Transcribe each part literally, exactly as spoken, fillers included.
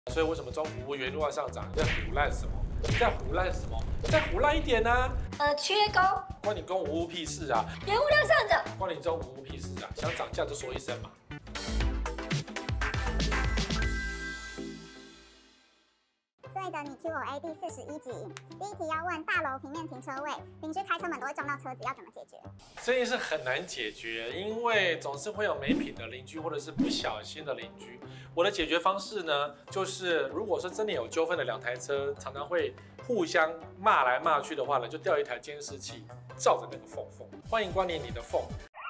所以为什么中古屋原路要上涨？你在胡乱什么？你在胡乱什么？你再胡乱一点啊！ 呃，缺工， 关你公无屋屁事啊！ 原物料上涨， 关你中古屋屁事啊！想涨价就说一声嘛。 所以的你 Q O A 第四十一集，第一题要问大楼平面停车位，邻居开车门都会撞到车子，要怎么解决？ 这件事很难解决，因为总是会有没品的邻居或者是不小心的邻居。我的解决方式呢，就是如果说真的有纠纷的两台车，常常会互相骂来骂去的话呢，就调一台监视器照着那个缝缝。欢迎光临你的缝。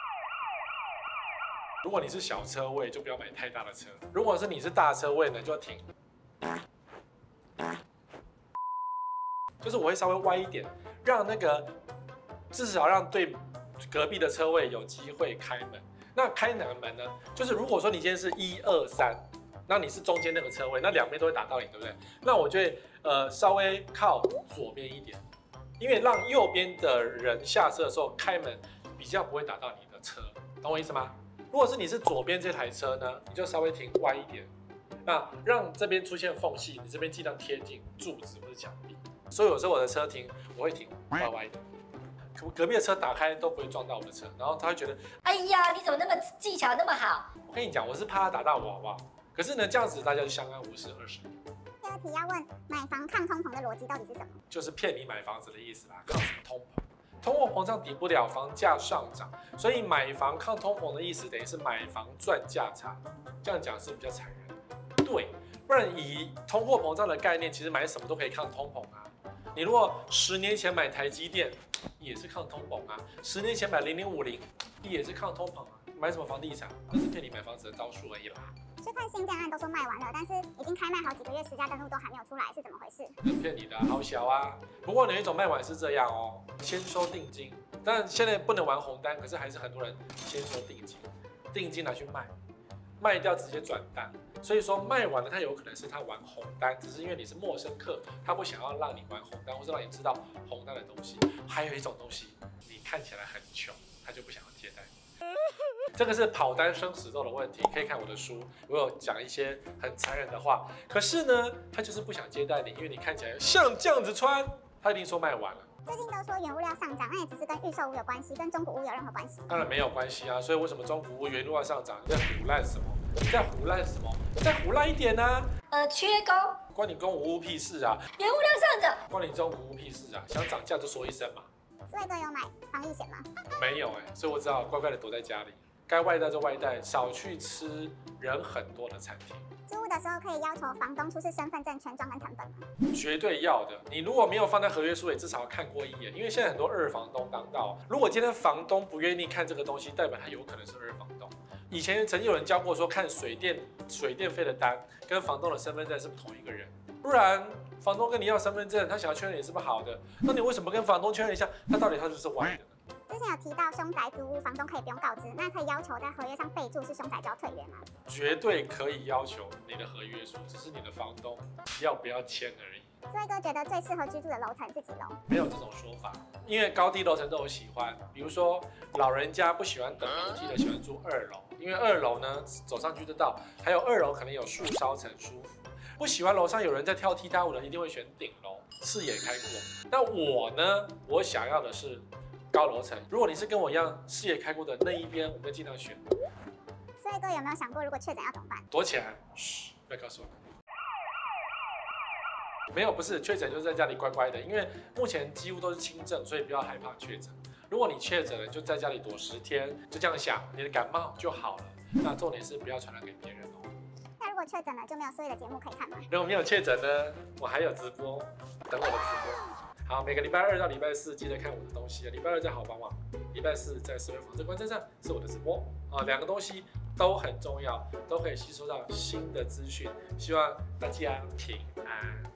如果你是小车位，就不要买太大的车；如果是你是大车位呢，就要停。就是我会稍微歪一点，让那个至少让对隔壁的车位有机会开门。那开哪个门呢？就是如果说你今天是一二三，那你是中间那个车位，那两边都会打到你，对不对？那我就会呃稍微靠左边一点，因为让右边的人下车的时候开门比较不会打到你的车，懂我意思吗？如果是你是左边这台车呢，你就稍微停歪一点，那让这边出现缝隙，你这边尽量贴近柱子或者墙壁。所以有时候我的车停，我会停歪歪的，隔壁的车打开都不会撞到我的车，然后他会觉得， 哎呀，你怎么那么技巧那么好？ 我跟你讲，我是怕他打到我，好不好？可是呢，这样子大家就相安无事二十年。 第二题要问买房抗通膨的逻辑到底是什么？ 就是骗你买房子的意思啦，抗什么通膨？通货膨胀抵不了房价上涨，所以买房抗通膨的意思等于是买房赚价差，这样讲是比较残忍。对，不然以通货膨胀的概念，其实买什么都可以抗通膨啊。你如果十年前买台积电，也是抗通膨啊；十年前买零零五零，也是抗通膨啊。买什么房地产，那是骗你买房子的招数而已啦。 是看新建案都说卖完了，但是已经开卖好几个月，实价登录都还没有出来，是怎么回事？ 是骗你的、啊，好小啊。不过有一种卖完是这样哦，先收定金，但现在不能玩红单，可是还是很多人先收定金，定金拿去卖，卖掉直接转单。所以说卖完了，他有可能是他玩红单，只是因为你是陌生客，他不想要让你玩红单，或是让你知道红单的东西。还有一种东西，你看起来很穷，他就不想要接待你。这个是跑单生死斗的问题，可以看我的书，我有讲一些很残忍的话。可是呢，他就是不想接待你，因为你看起来像这样子穿，他一定说卖完了。 最近都说原物料上涨，那也只是跟预售屋有关系，跟中古屋有任何关系？ 当然没有关系啊，所以为什么中古屋原路要上涨？你在胡乱什么？你在胡乱什么？你再胡乱一点啊！ 呃，缺工， 关你公无屋屁事啊！ 原物料上涨， 关你中古屋屁事啊！想涨价就说一声嘛。 四位哥有买防疫险吗？ 没有哎、欸，所以我只好乖乖的躲在家里，该外带就外带，少去吃人很多的餐厅。 租屋的时候可以要求房东出示身份证、权状跟成本吗？ 绝对要的。你如果没有放在合约书，也至少要看过一眼，因为现在很多二房东当道。如果今天房东不愿意看这个东西，代表他有可能是二房东。以前曾经有人教过说，看水电水电费的单跟房东的身份证是不是同一个人，不然房东跟你要身份证，他想要确认你是不是好的，那你为什么跟房东确认一下，他到底他是不是歪的呢？ 之前有提到凶宅租屋，房东可以不用告知，那可以要求在合约上备注是凶宅就要退约吗？ 绝对可以要求你的合约书，只是你的房东要不要签而已。 所以哥觉得最适合居住的楼层是几楼？ 没有这种说法，因为高低楼层都有喜欢。比如说老人家不喜欢等楼梯的，喜欢住二楼，因为二楼呢走上去就到，还有二楼可能有树梢层舒服。不喜欢楼上有人在跳踢踏舞的，一定会选顶楼，视野开阔。那我呢，我想要的是高楼层。如果你是跟我一样视野开阔的那一边，我们就尽量选。 所以哥有没有想过，如果确诊要怎么办？ 躲起来，嘘，不要告诉我。没有，不是确诊就是在家里乖乖的，因为目前几乎都是轻症，所以不要害怕确诊。如果你确诊了，就在家里躲十天，就这样想，你的感冒就好了。那重点是不要传染给别人哦。 那如果确诊了，就没有所有的节目可以看吗？ 如果没有确诊呢，我还有直播，等我的直播。好，每个礼拜二到礼拜四记得看我的东西。礼拜二在好房网，礼拜四在思维防治观站上是我的直播啊，两个东西都很重要，都可以吸收到新的资讯。希望大家平安。